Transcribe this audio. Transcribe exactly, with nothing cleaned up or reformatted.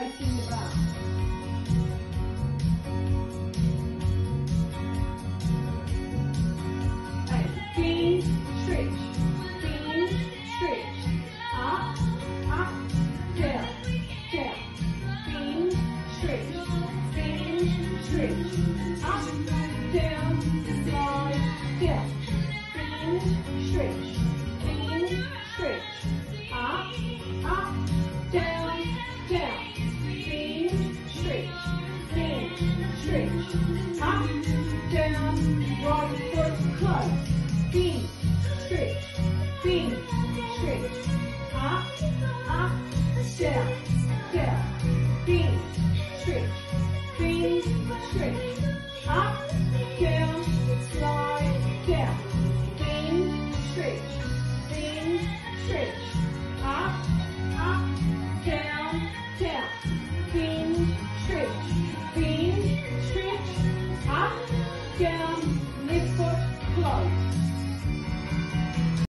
facing the back. And bend, stretch, bend, stretch, up, up, down, down, bend, stretch, bend, stretch, up, down, slide, down, bend, stretch, bend, stretch, up, up, down, down, bend, stretch, bend, stretch, up, down, right foot close, bend, stretch, bend, stretch, up, up, down, down, bend, stretch, bend, stretch, up, down, slide, down, bend, stretch, bend, stretch, up, up, down, down, bend, stretch, bend, stretch, up, down, left foot close.